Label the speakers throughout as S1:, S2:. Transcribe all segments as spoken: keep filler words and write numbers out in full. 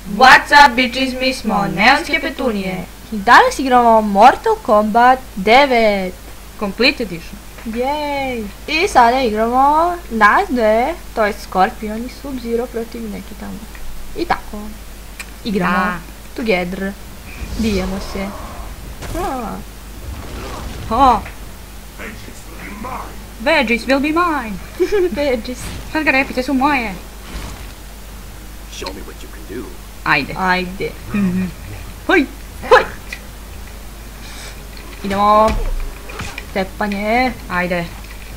S1: What's up bitches, mi smo Neonske Petunije.
S2: I danas igramo Mortal Kombat devet.
S1: Complete Edition.
S2: Jej! I sada igramo nas dve, to je Scorpion i Sub-Zero protiv neki tamo. I tako. Igramo.
S1: Da.
S2: Together. Bijemo se. Ah.
S1: Oh. Veggies will be mine.
S2: Veggies.
S1: Sad ga repice su moje.
S3: Show me what you can do.
S1: Ajde.
S2: Ajde.
S1: Hoj.
S2: Hoj! Idemo. Tepanje.
S1: Ajde.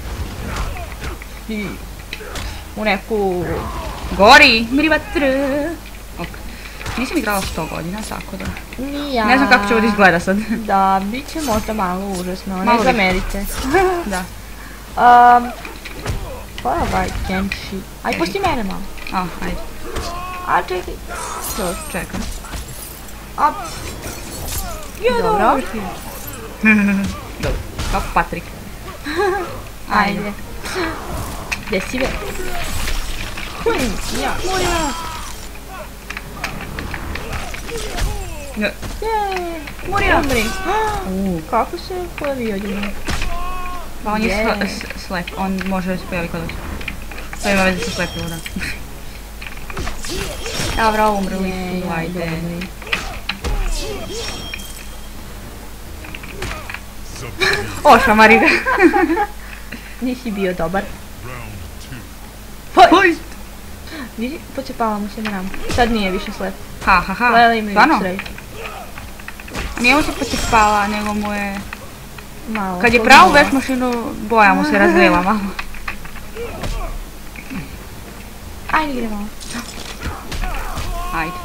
S2: I u neku...
S1: Gori. Miri vatr. Ok. Nisam igrala sto godina, tako da.
S2: Ni ja.
S1: Ne znam kako će ovdje izgleda sad.
S2: Da, bit će možda malo užasno, ne
S1: Malo bi-
S2: zamerite.
S1: Da.
S2: Um, pa ovaj Kenshi. Aj, pusti mene malo.
S1: A, ajde.
S2: A, čekaj. To,
S1: Čekam.
S2: a, dobro.
S1: Dobro. Kao Patrik.
S2: Ajde. Gdje si ve? Hm, ja.
S1: Ne.
S2: Jej,
S1: Moria.
S2: umri.
S1: U,
S2: Kako se pojavio odjednom?
S1: Pa on je
S2: Je.
S1: sle- s- slep, on može se pojaviti kod vas. To ima veze sa slepilo, da. Dobro, umrli
S2: Jej,
S1: su, ajde.
S2: dobri.
S1: Ošla Mariga.
S2: Nisi bio dobar.
S1: Hoj!
S2: Vidi, pocepavamo se na ramu. Sad nije više slep.
S1: Ha, ha, ha.
S2: Lela ima
S1: Stvarno?
S2: X-ray.
S1: Nije mu se pocepala, nego mu je...
S2: Malo.
S1: Kad je
S2: poginula.
S1: pravu veš mašinu, boja mu se razvila malo.
S2: Ajde, idemo.
S1: Ajde.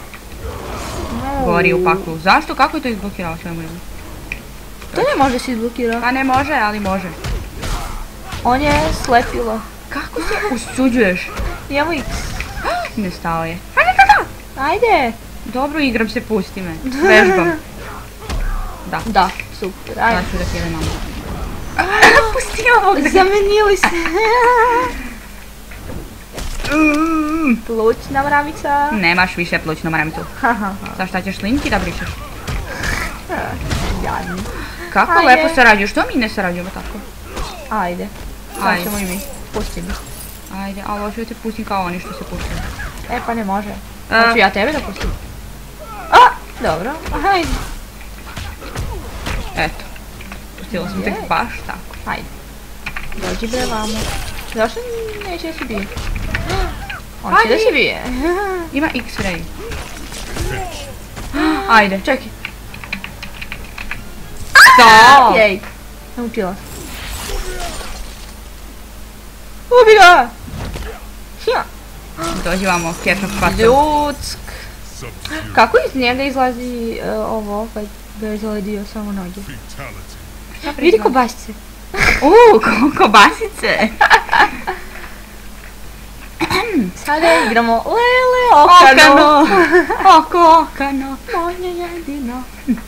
S1: Gori u paklu. Zašto? Kako je to izblokirao sve mu?
S2: To ne može se izblokirati.
S1: Pa ne može, ali može.
S2: On je slepilo.
S1: Kako se usuđuješ?
S2: Imamo X.
S1: Nestao je.
S2: Ajde.
S1: Dobro igram se, pusti me. Vežbam. Da.
S2: Da, super.
S1: Ja
S2: Ajde.
S1: ću da kjede mamu. Pusti ovog.
S2: Zamenili se. Plućna mramica.
S1: Nemaš više plućnu maramicu.
S2: Haha,
S1: Za šta ćeš linki da brišeš?
S2: jadni.
S1: Kako
S2: Ajde.
S1: lepo sarađuju, što mi ne sarađujemo tako?
S2: Ajde. Sad
S1: Ajde.
S2: ćemo i mi. Pusti mi.
S1: Ajde, ali hoću da te pustim kao oni što se puštaju.
S2: E, pa ne može.
S1: A.
S2: Hoću ja tebe da pustim. A, dobro. Ajde.
S1: Eto. Pustila sam te
S2: Jej.
S1: baš tako.
S2: Ajde. Dođi bre vamo. Zašto neće da se bije? On će
S1: Ajde.
S2: da se bije.
S1: Ima X-ray. Ajde, čekaj. Stop!
S2: Jej. Naučila. Ubi ga! Ja.
S1: Dođi vamo, kjeršnog pacu.
S2: Ljudsk. Kako iz njega izlazi e, ovo kad ga je zaledio samo noge? Vidi kobasice.
S1: Uuu, ko kobasice.
S2: Sada igramo Lele Okano.
S1: Okano. Oko, okano.
S2: Moje jedino.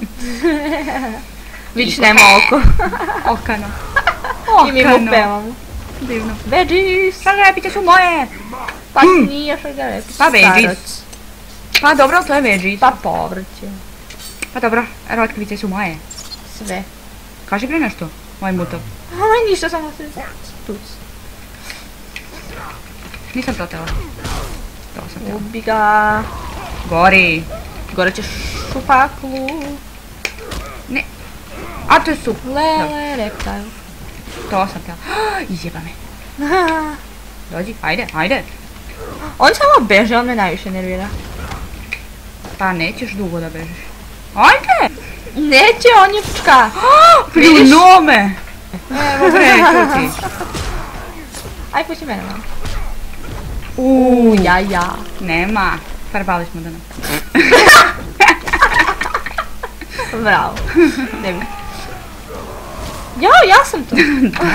S1: Vidiš,
S2: nema oko.
S1: Okano.
S2: I mi mu pevamo.
S1: Divno.
S2: Veggies.
S1: Šargarepice su moje.
S2: Pa nije šargarepice.
S1: Pa veggies.
S2: Starac.
S1: Pa dobro, ali to je veggies.
S2: Pa povrće.
S1: Pa dobro, rotkavice su moje.
S2: Sve.
S1: Kaži bre nešto, moj mutov.
S2: Aj, ništa, samo se tuc.
S1: Nisam to tela. To sam tela.
S2: Ubi ga.
S1: Gori.
S2: Gore ćeš u paklu.
S1: Ne. A to je su.
S2: Lele reptile.
S1: To sam tela. Izjeba me. Dođi, ajde, ajde.
S2: On samo beže, on me najviše nervira.
S1: Pa nećeš dugo da bežiš. Ajde!
S2: Neće, on je pučka. Vidiš?
S1: Pljunuo me! Evo bre, čuti.
S2: Aj, pusti mene malo.
S1: Uuu,
S2: Ja, ja.
S1: nema. Farbali smo danas.
S2: Bravo. Ne bi. Ja, ja sam tu.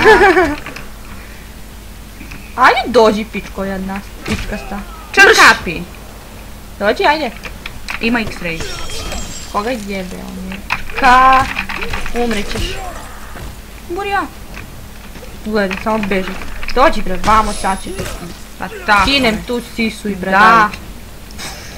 S2: Ajde, dođi pičko jedna. Pičkasta.
S1: Črkapi.
S2: Dođi, ajde.
S1: Ima X-ray.
S2: Koga jebe on je? Ka... Umrećeš.
S1: Burja.
S2: Gledaj, samo beži. Dođi bre, vamo sad ću te.
S1: Pa tako.
S2: Kinem tu sisu i bre.
S1: Da.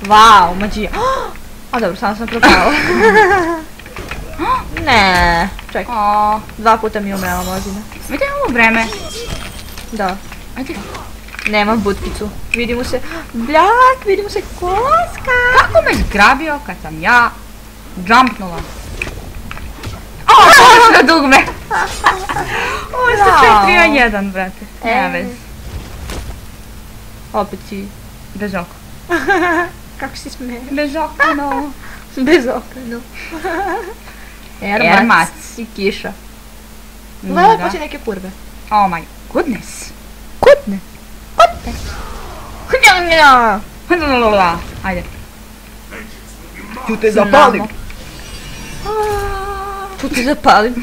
S2: Vau, mađija. A dobro, samo sam propala. Ne, čekaj.
S1: O,
S2: Dva puta mi je umrela mozina.
S1: vidite ovo vreme.
S2: Da.
S1: Ajde.
S2: Nemam butkicu. Vidi mu se, bljak, vidi mu se koska.
S1: Kako me zgrabio kad sam ja jumpnula? O, površno dugme. Ovo je sa četiri na jedan, brate. Nema
S2: E.
S1: veze.
S2: Opet si,
S1: Bez oko.
S2: kako si smeje?
S1: Bez oko, no.
S2: Bez oka, no. Ermac
S1: Ermac.
S2: i kiša.
S1: Mm,
S2: Gledaj
S1: da.
S2: poslije neke kurve.
S1: Oh my goodness.
S2: Kutne. Kutne. Hnjanja.
S1: Ajde.
S3: Tu te zapalim!
S2: Tu ti zapalim.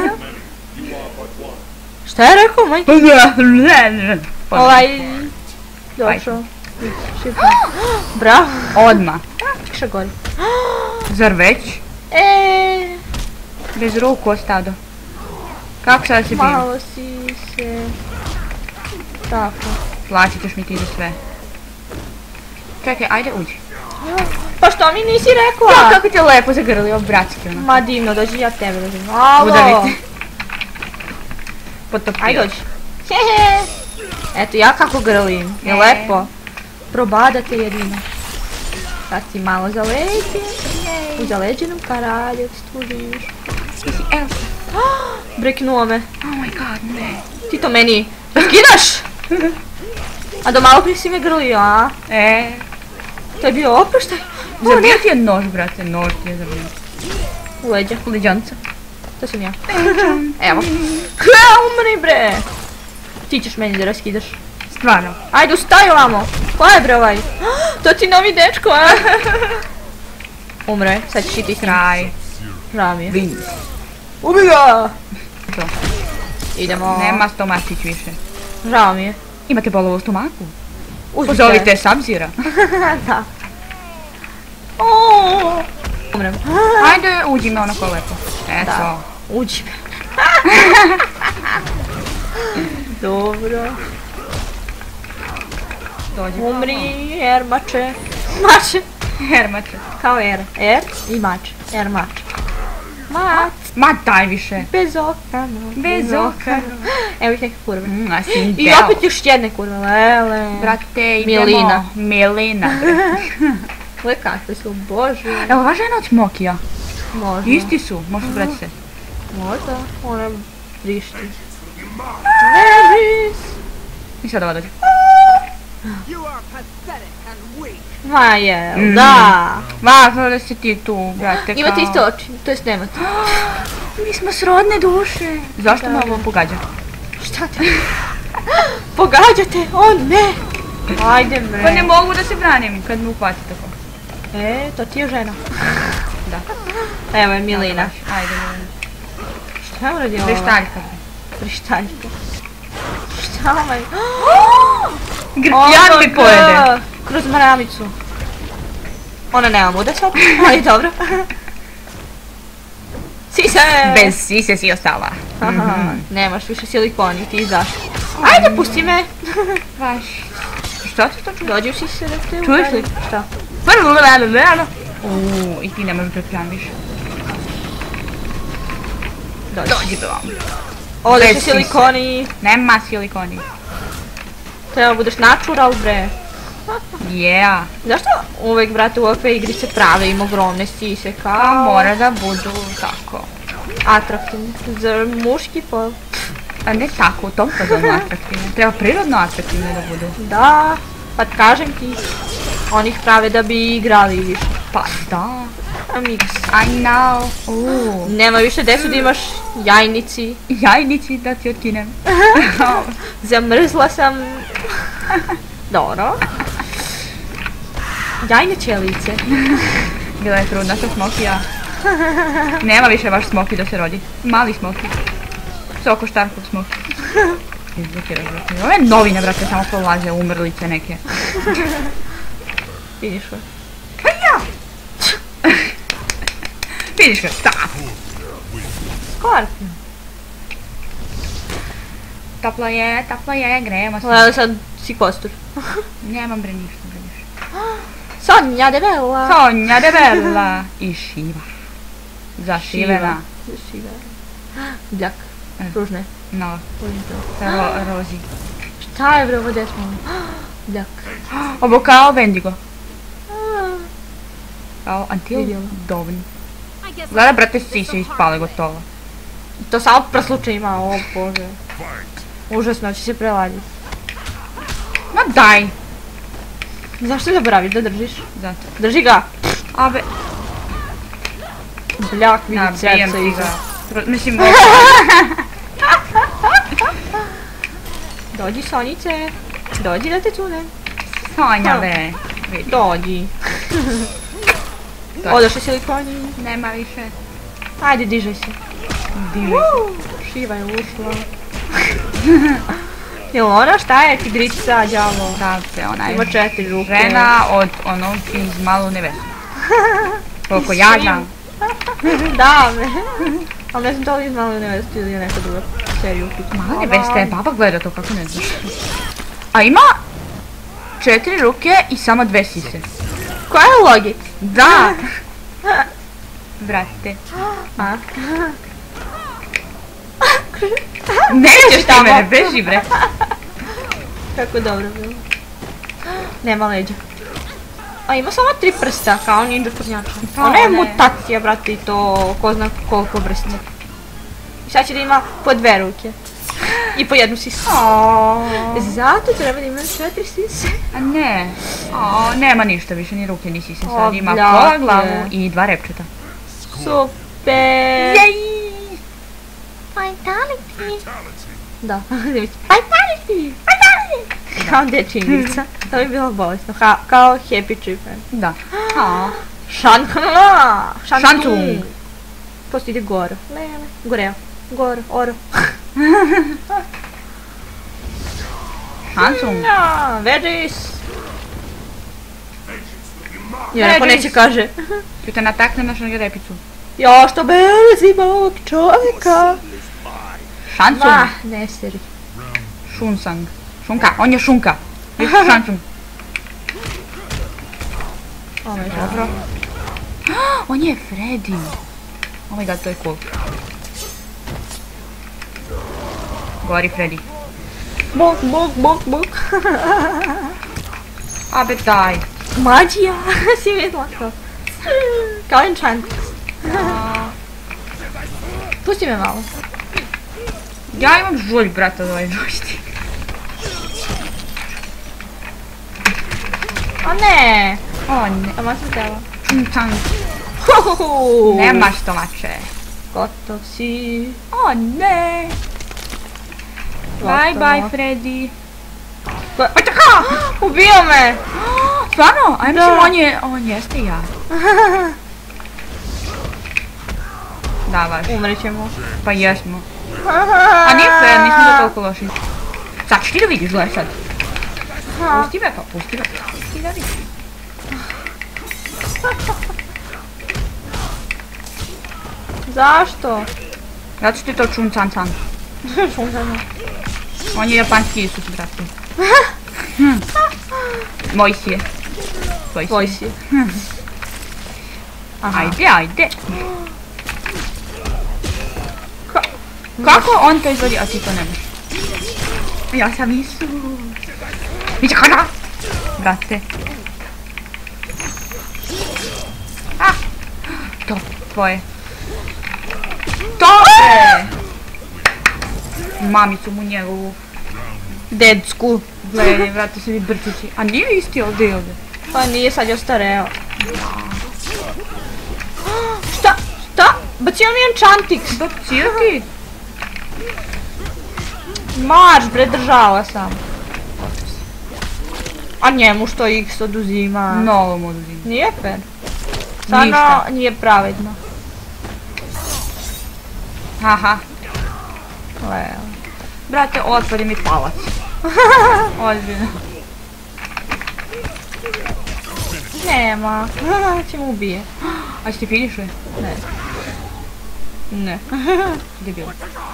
S2: Šta je rekao, maj? Ovaj... Došao. Bravo.
S1: Odmah.
S2: Kiša gori.
S1: Zar već?
S2: E,
S1: Bez ruku ostado. Kako sad si bio?
S2: malo si se... Tako.
S1: Plaćit ćeš mi ti za sve. Čekaj, ajde uđi.
S2: Pa što mi nisi
S1: Ja,
S2: rekla?
S1: kako te lepo zagrlio, bratski ono.
S2: Ma divno, dođi ja tebe dođem. Alo.
S1: Udavite. Potopio.
S2: Aj dođi. Hehe. Eto ja kako grlim. Je
S1: E.
S2: lepo. Probadate jedino. Sad si malo zaleđen. U zaleđenom kraljevstvu živiš.
S1: Ti si Elsa.
S2: Breknuo me.
S1: Oh my god, ne.
S2: Ti to meni skidaš? A do malo prije si me grlio, a?
S1: E,
S2: To je bio oproštaj.
S1: zabio ti je nož, brate, nož ti je zabio.
S2: U leđa.
S1: Liđanca.
S2: To sam ja. Evo. Kle, umri bre. Ti ćeš meni da raskidaš.
S1: Stvarno.
S2: Ajde, ustaj ovamo. Ko je bre ovaj? To ti novi dečko, a? Umre, sad ćeš i ti s njim.
S1: Kraj.
S2: Žao mi je.
S1: Vince.
S2: Ubi ga!
S1: To.
S2: Idemo.
S1: Nema stomačić više.
S2: Žao mi je.
S1: Imate bolovu u stomaku?
S2: Uzmi
S1: Pozovite Sub-Zera.
S2: Da. O, umrem.
S1: Ajde, uđi me onako lepo. Eto.
S2: Da. Uđi me. Dobro.
S1: Dođi.
S2: Umri, er mače. Mače.
S1: Hermače.
S2: Kao er. Er i mač. Er mač. Mač.
S1: Ma daj više.
S2: Bez oka. no,
S1: Bez oka.
S2: Evo ih neke kurve.
S1: Mm, a si
S2: I opet još jedne kurve. Lele.
S1: Brate, idemo.
S2: Milina.
S1: Milina.
S2: Gle kakve su, bože.
S1: Evo, ova žena od Smokija.
S2: Možda.
S1: Isti su, možda brati se.
S2: Možda. Ona vrišti. Veris.
S1: I sad ova dođe.
S2: Ma je,
S1: Mm.
S2: da.
S1: Važno da si ti tu, brate.
S2: Imate
S1: kao-
S2: iste oči, to jest nemate.
S1: Mi smo srodne duše. Zašto me
S2: Da.
S1: ovo pogađa?
S2: Šta te? Pogađate? O ne! Ajde bre.
S1: Pa ne mogu da se branim kad me uhvati tako.
S2: E, to ti je žena.
S1: Da.
S2: Evo je Milina.
S1: Ajde, Milina.
S2: Šta je uradio ova?
S1: Prištaljka.
S2: Prištaljka. Šta ovaj?
S1: Grkljan mi pojede.
S2: Kroz maramicu. Ona nema muda sad, ali dobro. Sise!
S1: Bez sise si ostala.
S2: Aha, nemaš više silikoni, ti izašli. Ajde, pusti me!
S1: Vaš. Što ti to čuje?
S2: Dođi u sise da te
S1: Čuješ
S2: udari.
S1: li?
S2: Šta?
S1: Uuu, i ti nemaš grkljan više.
S2: Dođi.
S1: Dođi do vam.
S2: Ovdje
S1: Bez
S2: su
S1: sise.
S2: silikoni.
S1: Nema silikoni.
S2: Treba budeš natural, bre.
S1: Yeah.
S2: Zašto uvek, brate, u ove igrice prave im ogromne sise,
S1: Pa
S2: kao
S1: mora da budu tako.
S2: atraktivne za muški pol?
S1: A ne tako, u tom fazonu atraktivne. Treba prirodno atraktivne da budu.
S2: Da, pa kažem ti, oni ih prave da bi igrali više.
S1: Pa da.
S2: Amiks.
S1: I know. Uuu.
S2: Nema više desu da imaš jajnici.
S1: Jajnici da ti otkinem.
S2: Zamrzla sam. Dobro. Jajne ćelice.
S1: Bila je trudna sa Smokija. Nema više vaš Smoki da se rodi. Mali Smoki. Soko štarkog Smoki. Izvuki razvuki. Ove novine, brate, samo prolaze umrlice neke.
S2: Finišuje.
S1: Pa ja! Vidiš ga, ta!
S2: Skorpion.
S1: Toplo je, toplo je, grejemo se.
S2: Lele, sad si kostur.
S1: Nemam bre ništa, bre ništa.
S2: Sonja debela.
S1: Sonja debela i Šiva. Zašivena.
S2: Zašivena. Bljak. Ružne.
S1: No,
S2: Volim to.
S1: ro rozi.
S2: Šta je bre ovo desmo? Bljak.
S1: Ovo kao Bendigo. Kao until
S2: Vidjela.
S1: Dawn. Gledaj, brate, svi se ispale gotovo.
S2: To samo preslučaj ima, o bože. Užasno, će se preladiti.
S1: Ma daj!
S2: Zašto zaboraviš da držiš?
S1: Zato.
S2: Drži ga!
S1: Abe,
S2: Bljak, vidi
S1: nabijem
S2: srce
S1: ti
S2: iza.
S1: ga. Pro- Mislim, ovo.
S2: Dođi Sonjice. Dođi da te cunem.
S1: Sonja, be. Vidi.
S2: Dođi.
S1: To je.
S2: Odošli silikoni.
S1: Nema više.
S2: Ajde, dižaj se.
S1: Divi.
S2: Šiva je ušla. Jel ona šta je tigrica, đavo?
S1: Brate, ona
S2: Ima
S1: je
S2: četiri ruke.
S1: žena od onog iz Malu nevestu. Koliko ja znam.
S2: Da, me. Ali ne znam da li iz Male nevestu ili je neka druga serija u pitanju.
S1: Mala nevesta je, baba gleda to, kako ne znaš. A ima četiri ruke i samo dve sise.
S2: Koja je logika?
S1: Da! Brate.
S2: A?
S1: Nećeš ti
S2: tamo.
S1: mene, beži bre.
S2: Kako dobro bilo. Nema leđa. A ima samo tri prsta, kao ninja kornjača.
S1: Pa,
S2: Ona je
S1: ona je-
S2: mutacija, brate, i to ko zna koliko vrsta. I sad će da ima po dve ruke. I po jednu sisu. Zato treba da ima četiri sise.
S1: A ne. O, nema ništa više, ni ruke, ni sise.
S2: O,
S1: Sad ima
S2: bljake.
S1: pola glavu i dva repčeta.
S2: Super!
S1: Jej!
S2: Vitality! Da, Vitality! Vitality! Kao dječja igrica. To bi bilo bolesno. Ka- kao Happy Tripper.
S1: Da. A,
S2: Šankala!
S1: Šantung.
S2: Posto ide gore. Lele. Goreo. Gore. Oro.
S1: Hansung.
S2: Ja, veggies! Ja, neko
S1: Veggies.
S2: neće kaže.
S1: Ću te nataknem na šanga repicu.
S2: Ja, što belzim ovog čovjeka.
S1: Šansung.
S2: Ma, ne seri.
S1: Šunsang. Šunka, on je šunka. Viš Šansung.
S2: Oh my god.
S1: Dobro. On je Freddy. Oh my god, to je cool. Gori Freddy.
S2: Bok, bok, bok, bok.
S1: Abe daj.
S2: Mađija, si vidjela to. Kao enchant. Pusti me malo.
S1: Ja imam žulj, brata, od ovaj joystick.
S2: A ne.
S1: O ne.
S2: Tamo sam tela.
S1: Čuntang.
S2: Huhuhu.
S1: Nemaš tomače.
S2: Gotov si.
S1: O ne. Bye
S2: Gotovo.
S1: bye Freddy.
S2: Pa čaka! Ubio me!
S1: Stvarno? A ja
S2: Da.
S1: mislim on je, on jeste ja. Da, baš.
S2: Umret ćemo.
S1: Pa jesmo. A nije fair, nismo da toliko loši. Sad ćeš ti da vidiš, gledaj sad. Pusti me pa, pusti me. Pusti da vidiš.
S2: Zašto?
S1: Zato što je to Chun Chan Chan.
S2: Šunkano.
S1: On je japanski Isus, brate. Hm. Moj si je. Tvoj si.
S2: Tvoj si. Aha.
S1: Ajde, ajde.
S2: Ka-
S1: Kako on to izvodi, a ti to ne možeš? Ja sam Isus. Viće kada? Brate. Ah. To, tvoje. To je! Mamicu mu njegovu.
S2: Dedsku.
S1: Gledaj, vrati se mi brčići. A nije isti ovdje i ovdje.
S2: Pa nije, sad je ostareo. Šta? Šta? Bacio mi enchantix.
S1: Bacio ti?
S2: Marš bre, držala sam. A njemu što X oduzima?
S1: Novo mu oduzim.
S2: Nije fair. Stvarno
S1: Ništa.
S2: nije pravedno.
S1: Haha.
S2: Leo.
S1: Brate, otvori mi palac. Ozbiljno.
S2: Nema. Će mu ubije.
S1: A si ti finišuje?
S2: Ne. Ne.
S1: Debil.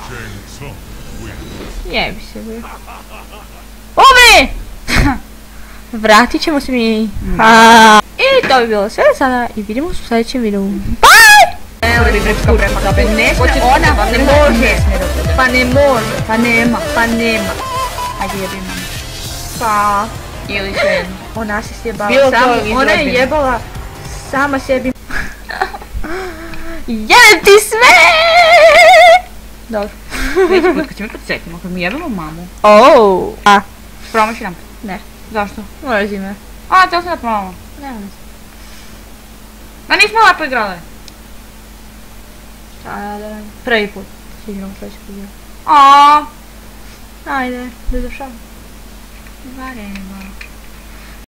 S2: Jebi se bre. Ove! Vratit ćemo se mi. A. I to bi bilo sve sada i vidimo se u sljedećem videu.
S1: Prvi grčka prepada, ne smije, ona ne može.
S2: Pa ne može.
S1: Pa nema.
S2: Pa nema.
S1: Ajde jebim nam.
S2: Pa...
S1: Ili sve.
S2: Ona se sjebala
S1: Bilo to
S2: sama,
S1: iz
S2: ona je
S1: rodbine.
S2: jebala sama sebi. Jebem ti sve! Dobro.
S1: Sljedeći put kad ćemo podsjetimo, kad mi jebemo mamu.
S2: Oh. A,
S1: Promaš jedan.
S2: ne.
S1: Zašto?
S2: Mrazi me.
S1: A, htjela sam da probamo.
S2: Nema mi se.
S1: Ma nismo lepo igrale.
S2: Ajde, prvi put. Sigurno sledeći put.
S1: Aaaa.
S2: Ajde, da završavam.
S1: Varema.